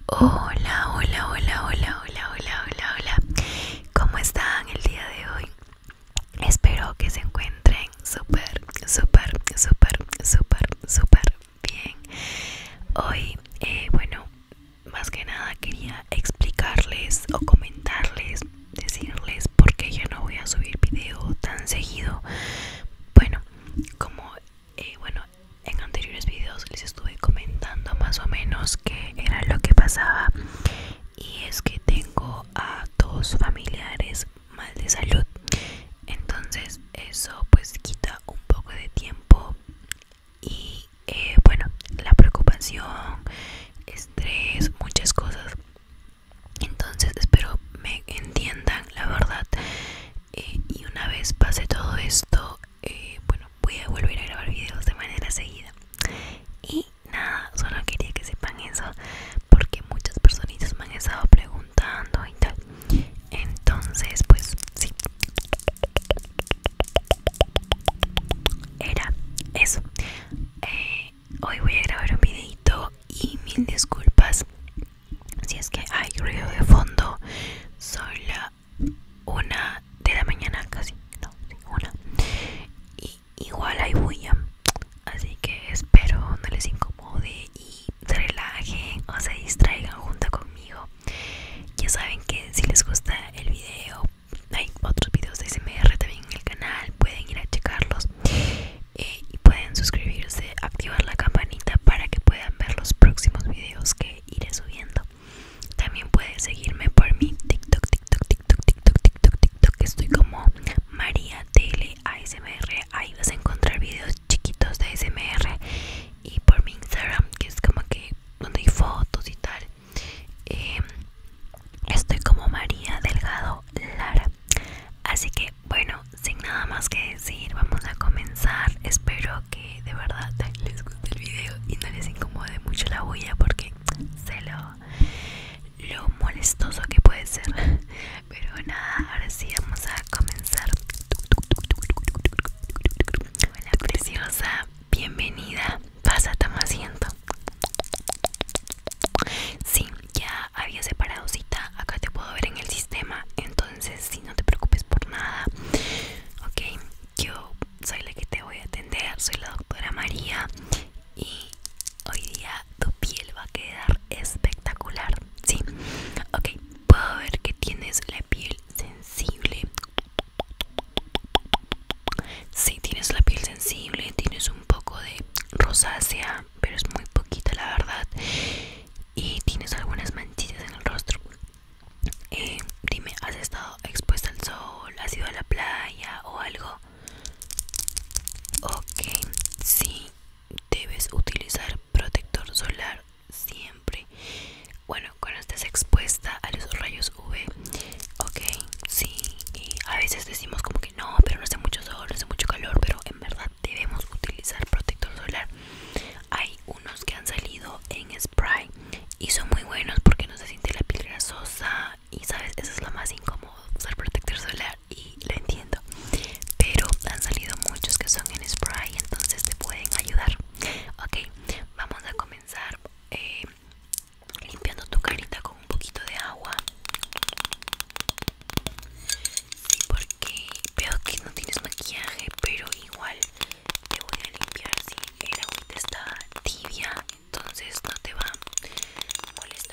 Hola, hola, hola, hola, hola, hola, hola, hola. ¿Cómo están el día de hoy? Espero que se encuentren súper, súper, súper, súper, súper bien. Hoy, bueno, más que nada quería explicarles o comentarles, decirles por qué ya no voy a subir video tan seguido. Bueno, como bueno, en anteriores videos les estuve comentando más o menos qué era lo que pasaba, y es que tengo a dos familiares mal de salud. Entonces eso pues quita un poco de tiempo y bueno, la preocupación, estrés, muchas cosas. Entonces espero me entiendan la verdad. Y una vez pase todo esto, bueno, voy a volver a grabar videos de manera seguida. Y nada, solo quería que sepan eso, porque muchas personitas me han estado preguntando y tal. Entonces pues sí, era eso. Hoy voy a grabar un videito y mil disculpas si es que hay ruido de fondo. Son la 1 de la mañana casi, no, sí, una. Y igual hay bulla, así que espero no les incomode y se relajen o se distraigan junto conmigo. Ya saben que si les gusta el video, hay otros videos de SMR también en el canal, pueden ir a checarlos. Y pueden suscribirse, activar la campanita para que puedan ver los próximos videos que iré subiendo. También puedes seguirme por mi TikTok, TikTok, TikTok, TikTok, TikTok, TikTok. Estoy como María Tele ASMR. Ahí vas a encontrar videos chiquitos de ASMR. Y por mi Instagram, que es como que donde hay fotos y tal, eh, estoy como María Delgado Lara. Así que bueno, sin nada más que decir, vamos a comenzar. Espero que de verdad les guste el video y no les incomode mucho la bulla, porque sé lo molestoso que puede ser. Pero nada, ahora sí vamos a comenzar. Hola preciosa, bienvenida. Pasa, toma asiento. Sí, ya había separado cita. Acá te puedo ver en el sistema. Entonces, si no te preocupes por nada. Ok, yo soy la que te voy a atender. Soy la doctora María. Y hoy día tu piel va a quedar espectacular. Sí, ok, puedo ver que tienes la piel sensible. Sí, tienes la piel sensible. Tienes un poco de rosácea, pero es muy poquita la verdad. Y tienes algunas manchitas en el rostro. Dime, ¿has estado expuesta al sol? ¿Has ido a la playa o algo? Ok, sí, debes utilizar protector solar siempre. Bueno, cuando estés expuesta a los rayos UV. Ok, sí, y a veces decimos como que no, pero no hace mucho sol, no hace mucho calor, pero en verdad debemos utilizar protector solar. Hay unos que han salido en spray y son muy buenos porque no se siente la piel grasosa. Y sabes, eso es lo más incómodo, usar protector solar, y lo entiendo. Pero han salido muchos que son en spray, entonces te pueden ayudar. Ok, vamos a comenzar limpiando tu carita con un poquito de agua. Sí, porque veo que no tienes maquillaje, pero igual te voy a limpiar. Si el agüita está tibia, entonces no te va a molestar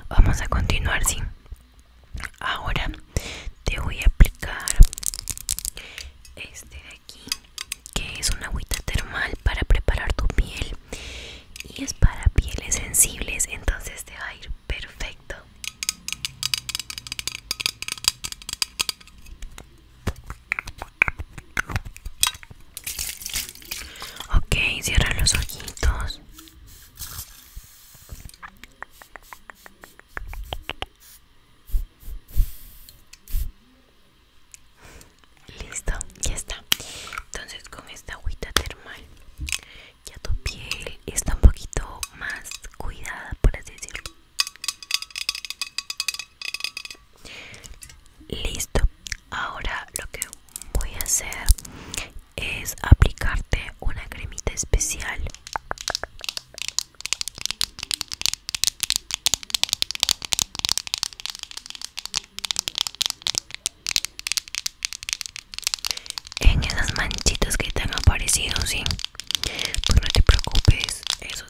vamos a continuar, sí. Ahora te voy a aplicar este de aquí, que es una agüita termal para preparar tu piel y es para pieles sensibles, entonces te va a ir perfecto. Ok, cierra los ojitos. Listo, ya está. Entonces con esta agüita termal ya tu piel está un poquito más cuidada, por así decirlo. Listo. Ahora lo que voy a hacer es aplicarte una cremita especial. En esas manchitas que te han aparecido, sí. Pues no te preocupes, eso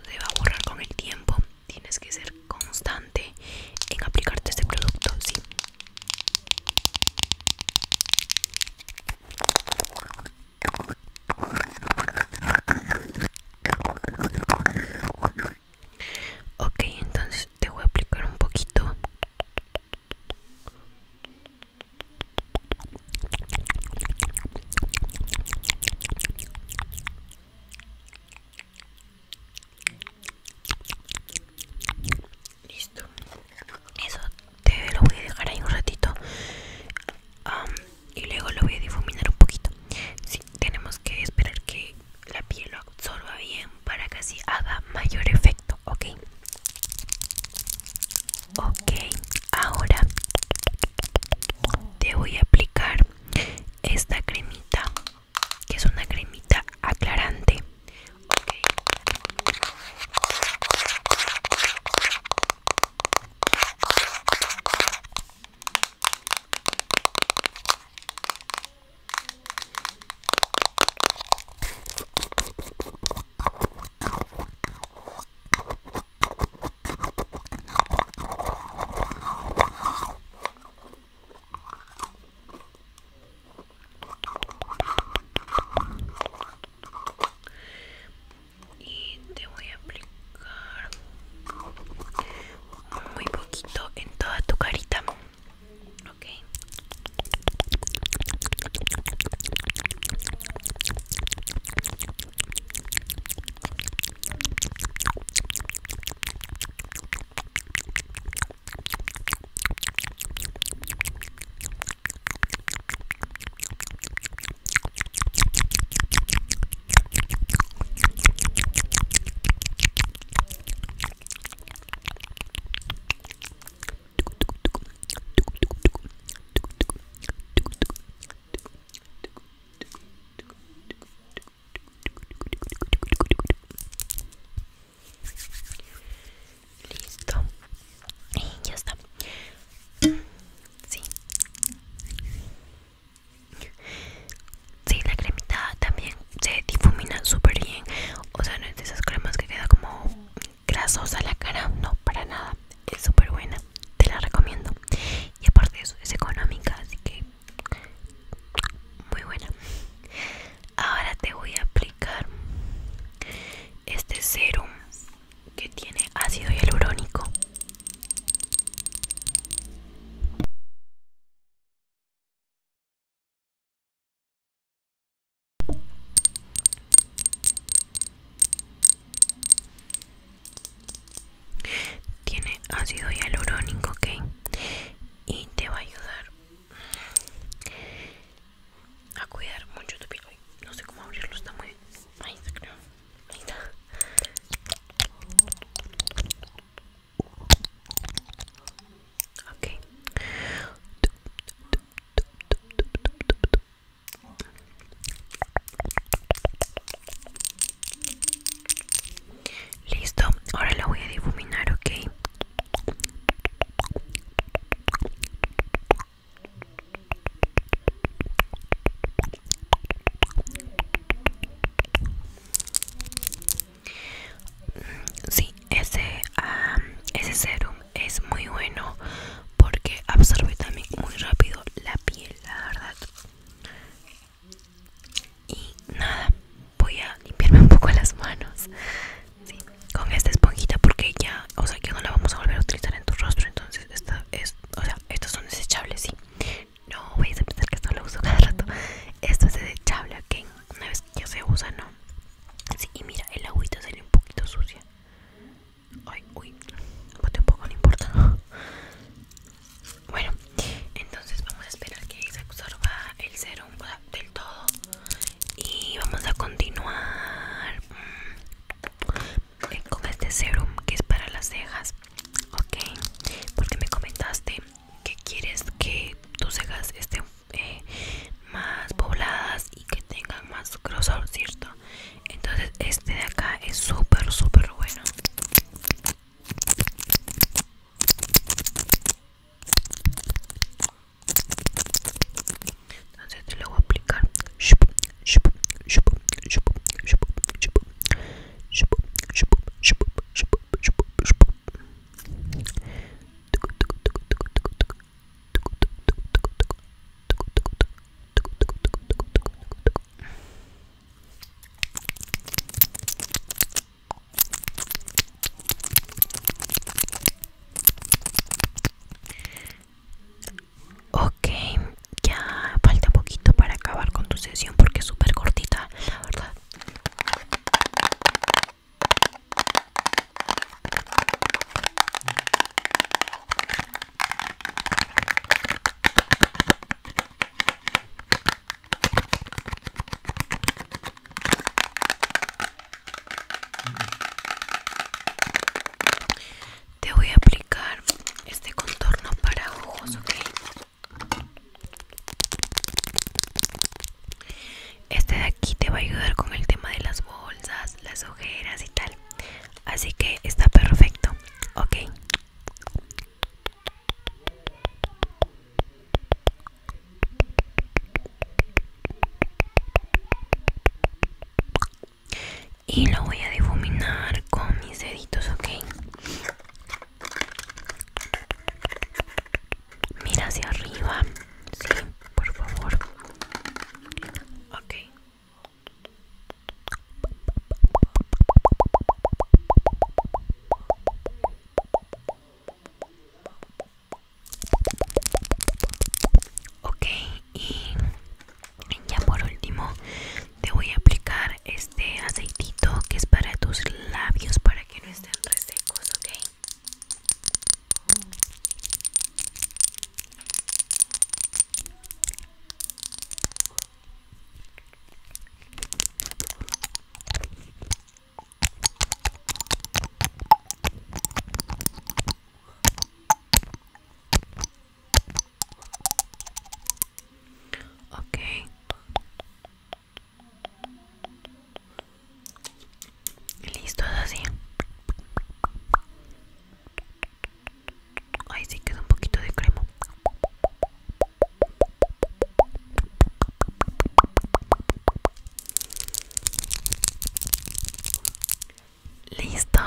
Listo.